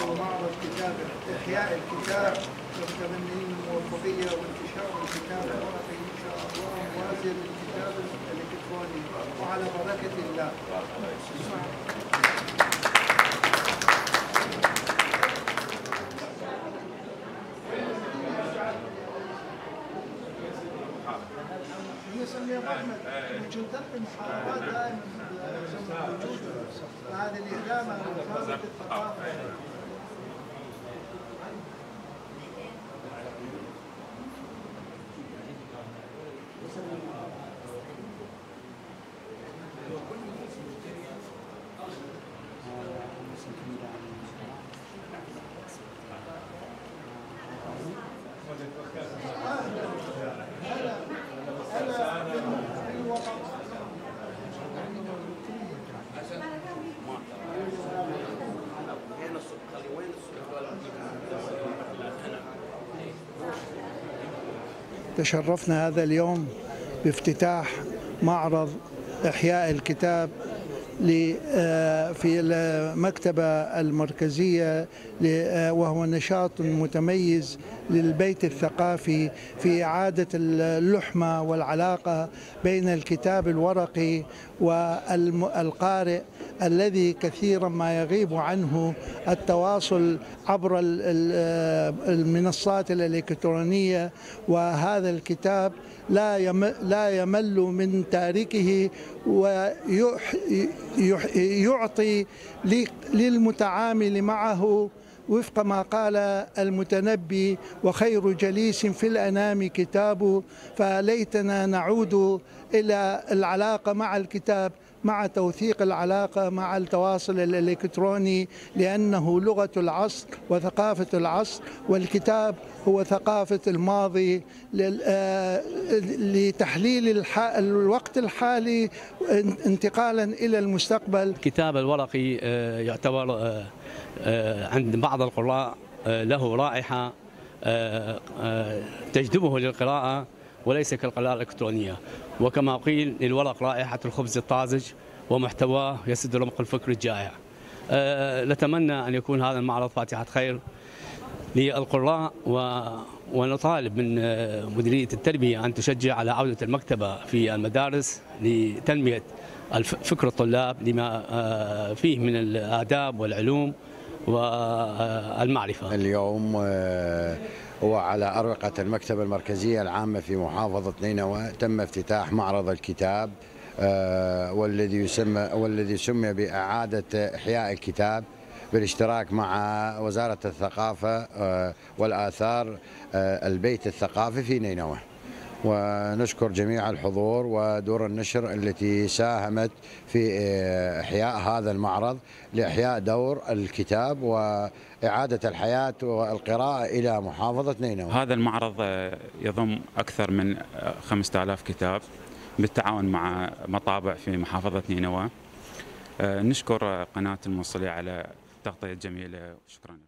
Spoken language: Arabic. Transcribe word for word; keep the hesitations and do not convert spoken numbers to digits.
ومعرض كتاب إحياء الكتاب، متمنين الموفقية وانتشار الكتاب الورقي إن شاء الله موازي للكتاب الإلكتروني، وعلى بركة الله. يا محمد كنت تلقي محاضرات دائما موجوده، هذا الاعلام عن وزاره الثقافه. تشرفنا هذا اليوم بافتتاح معرض إحياء الكتاب في المكتبة المركزية، وهو نشاط متميز للبيت الثقافي في إعادة اللحمة والعلاقة بين الكتاب الورقي والقارئ الذي كثيرا ما يغيب عنه التواصل عبر المنصات الإلكترونية. وهذا الكتاب لا لا يمل من تاركه، ويعطي للمتعامل معه وفق ما قال المتنبي: وخير جليس في الأنام كتابه. فليتنا نعود إلى العلاقة مع الكتاب، مع توثيق العلاقة مع التواصل الإلكتروني، لأنه لغة العصر وثقافة العصر، والكتاب هو ثقافة الماضي لتحليل الوقت الحالي انتقالا إلى المستقبل. الكتاب الورقي يعتبر عند بعض القراء له رائحة تجذبه للقراءة وليس كالقراءة الإلكترونية، وكما قيل: للورق رائحة الخبز الطازج ومحتواه يسد رمق الفكر الجائع. نتمنى أن يكون هذا المعرض فاتحة خير للقراء، ونطالب من مديرية التربية أن تشجع على عودة المكتبة في المدارس لتنمية فكر الطلاب لما فيه من الآداب والعلوم والمعرفة. اليوم وعلى أروقة المكتبة المركزية العامة في محافظة نينوى تم افتتاح معرض الكتاب، والذي يسمى والذي سمي بإعادة إحياء الكتاب بالاشتراك مع وزارة الثقافة والآثار البيت الثقافي في نينوى. ونشكر جميع الحضور ودور النشر التي ساهمت في إحياء هذا المعرض لإحياء دور الكتاب وإعادة الحياة والقراءة إلى محافظة نينوى. هذا المعرض يضم أكثر من خمسة آلاف كتاب بالتعاون مع مطابع في محافظة نينوى. نشكر قناة الموصلية على التغطية الجميلة، شكرا.